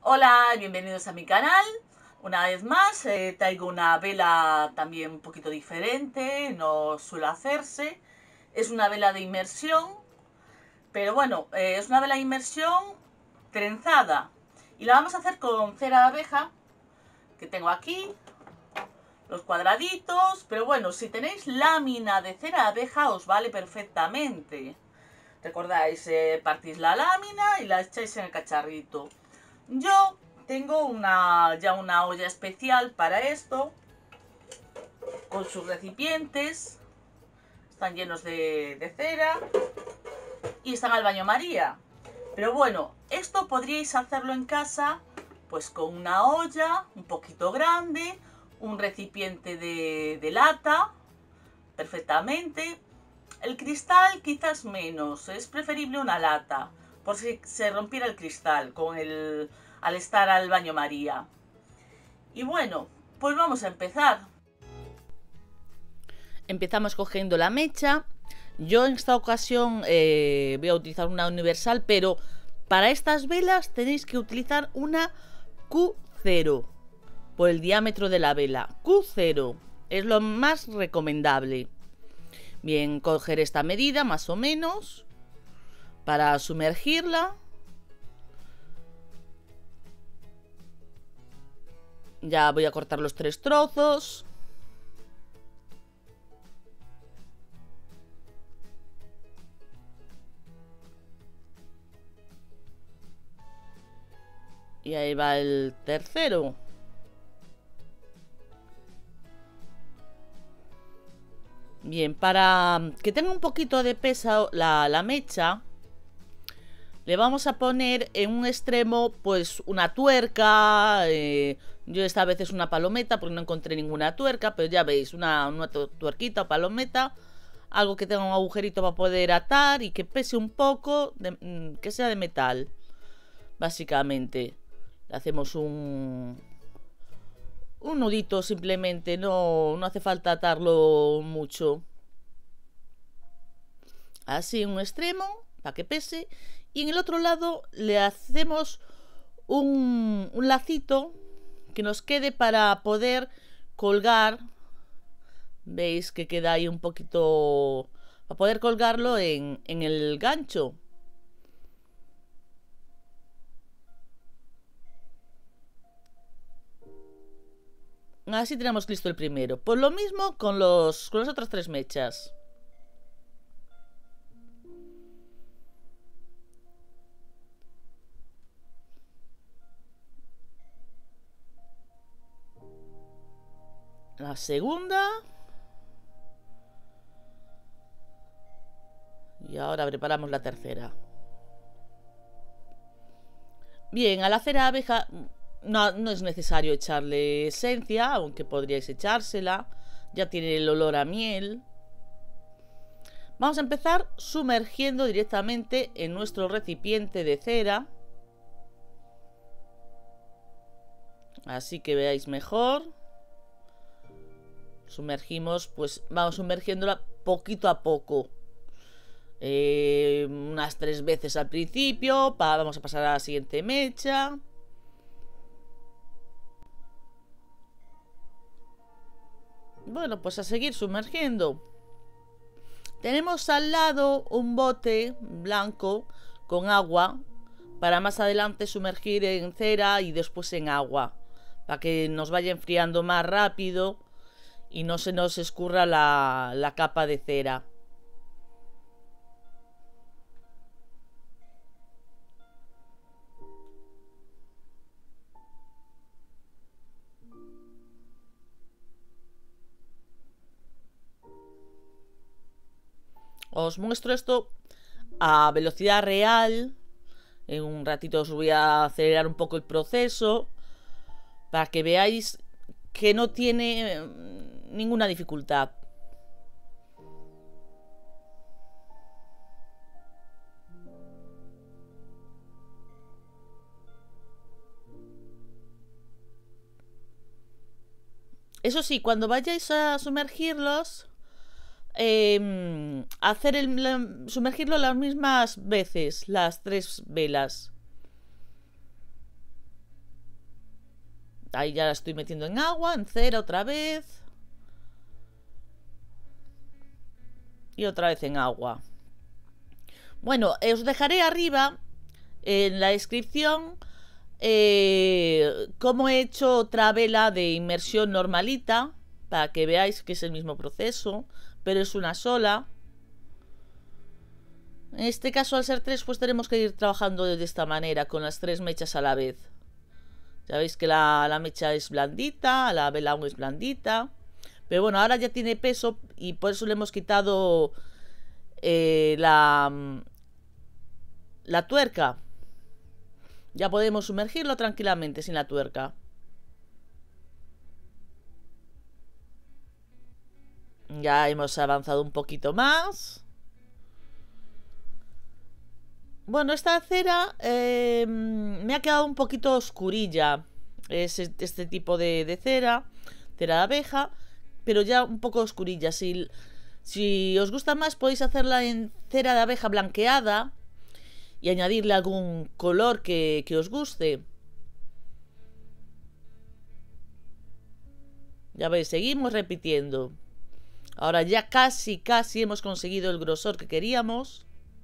Hola, bienvenidos a mi canal. Una vez más traigo una vela también un poquito diferente, no suele hacerse. Es una vela de inmersión, pero bueno, es una vela de inmersión trenzada. Y la vamos a hacer con cera de abeja, que tengo aquí, los cuadraditos. Pero bueno, si tenéis lámina de cera de abeja os vale perfectamente. Recordáis, partís la lámina y la echáis en el cacharrito. Yo tengo ya una olla especial para esto, con sus recipientes, están llenos de cera y están al baño María. Pero bueno, esto podríais hacerlo en casa, pues con una olla un poquito grande, un recipiente de lata, perfectamente. El cristal quizás menos, es preferible una lata, por si se rompiera el cristal al estar al baño María. Y bueno, pues vamos a empezar. Empezamos cogiendo la mecha. Yo en esta ocasión voy a utilizar una universal, pero para estas velas tenéis que utilizar una Q0 por el diámetro de la vela. Q0 es lo más recomendable. Bien, coger esta medida más o menos para sumergirla. Ya voy a cortar los 3 trozos. Y ahí va el tercero. Bien, para que tenga un poquito de peso la mecha, le vamos a poner en un extremo pues una tuerca. Yo esta vez es una palometa porque no encontré ninguna tuerca, pero ya veis, una tuerquita o palometa. Algo que tenga un agujerito para poder atar y que pese un poco, que sea de metal, básicamente. Le hacemos un nudito simplemente, no hace falta atarlo mucho. Así en un extremo, para que pese. Y en el otro lado le hacemos un lacito que nos quede para poder colgar. Veis que queda ahí un poquito, para poder colgarlo en el gancho. Así tenemos listo el primero. Pues lo mismo con las otras 3 mechas. La segunda. Y ahora preparamos la tercera. Bien, a la cera de abeja no es necesario echarle esencia, aunque podríais echársela. Ya tiene el olor a miel. Vamos a empezar sumergiendo directamente en nuestro recipiente de cera. Así que veáis mejor. Sumergimos, pues vamos sumergiéndola poquito a poco. Unas 3 veces al principio. Vamos a pasar a la siguiente mecha. Bueno, pues a seguir sumergiendo. Tenemos al lado un bote blanco con agua para más adelante sumergir en cera y después en agua, para que nos vaya enfriando más rápido y no se nos escurra la capa de cera. Os muestro esto a velocidad real. En un ratito os voy a acelerar un poco el proceso para que veáis que no tiene ninguna dificultad. Eso sí, cuando vayáis a sumergirlos, sumergirlo las mismas veces, las 3 velas. Ahí ya la estoy metiendo en agua, en cera otra vez. Y otra vez en agua. Bueno, os dejaré arriba en la descripción cómo he hecho otra vela de inmersión normalita, para que veáis que es el mismo proceso, pero es una sola. En este caso, al ser 3, pues tenemos que ir trabajando de esta manera, con las 3 mechas a la vez. Ya veis que la mecha es blandita, la vela aún es blandita. Pero bueno, ahora ya tiene peso y por eso le hemos quitado la tuerca. Ya podemos sumergirlo tranquilamente sin la tuerca. Ya hemos avanzado un poquito más. Bueno, esta cera me ha quedado un poquito oscurilla. Es este tipo de cera, cera de abeja, pero ya un poco oscurilla. Si os gusta más, podéis hacerla en cera de abeja blanqueada y añadirle algún color que os guste. Ya veis, seguimos repitiendo. Ahora ya casi hemos conseguido el grosor que queríamos.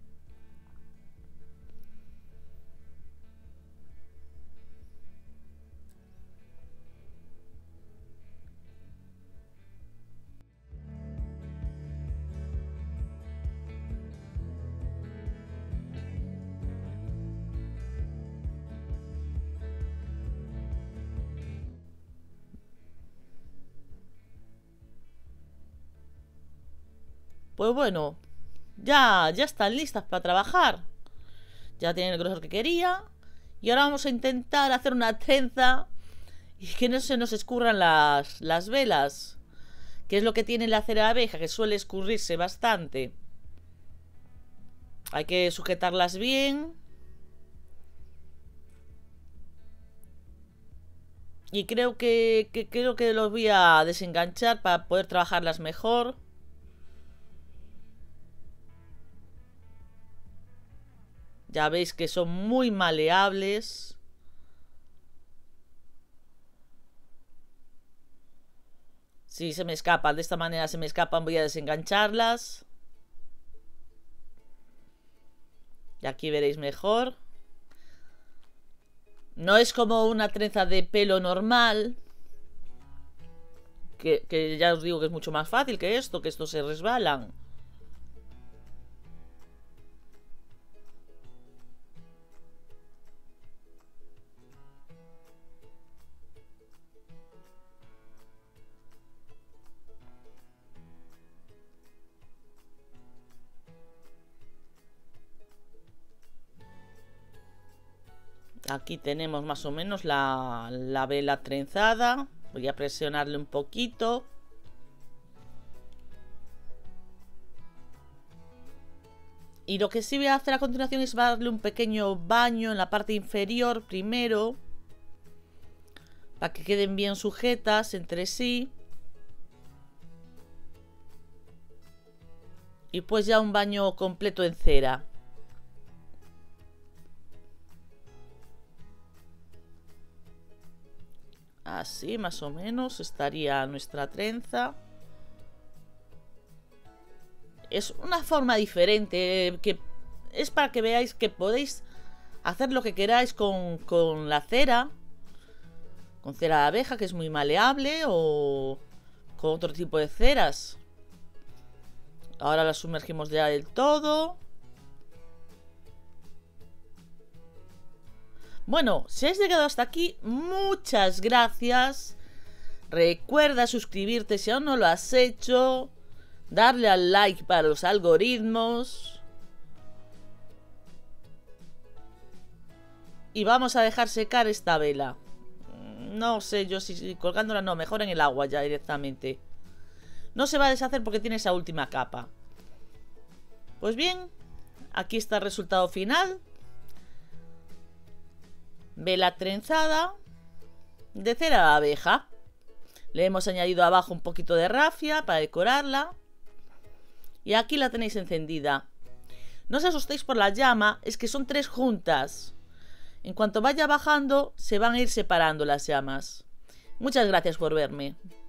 Pues bueno, ya están listas para trabajar. Ya tienen el grosor que quería. Y ahora vamos a intentar hacer una trenza y que no se nos escurran las velas, que es lo que tiene la cera de abeja, que suele escurrirse bastante. Hay que sujetarlas bien. Y creo que los voy a desenganchar para poder trabajarlas mejor. Ya veis que son muy maleables. Si se me escapan, de esta manera se me escapan, voy a desengancharlas. Y aquí veréis mejor. No es como una trenza de pelo normal, que ya os digo que es mucho más fácil que estos se resbalan. Aquí tenemos más o menos la vela trenzada. Voy a presionarle un poquito. Y lo que sí voy a hacer a continuación es darle un pequeño baño en la parte inferior primero, para que queden bien sujetas entre sí. Y pues ya un baño completo en cera. Así más o menos estaría nuestra trenza. Es una forma diferente, que es para que veáis que podéis hacer lo que queráis con la cera. Con cera de abeja, que es muy maleable, o con otro tipo de ceras. Ahora la sumergimos ya del todo. Bueno, si has llegado hasta aquí, muchas gracias. Recuerda suscribirte si aún no lo has hecho. Darle al like para los algoritmos. Y vamos a dejar secar esta vela. No sé yo si colgándola, no, mejor en el agua ya directamente. No se va a deshacer porque tiene esa última capa. Pues bien, aquí está el resultado final. Vela trenzada de cera de abeja. Le hemos añadido abajo un poquito de rafia para decorarla. Y aquí la tenéis encendida. No os asustéis por la llama, es que son 3 juntas. En cuanto vaya bajando, se van a ir separando las llamas. Muchas gracias por verme.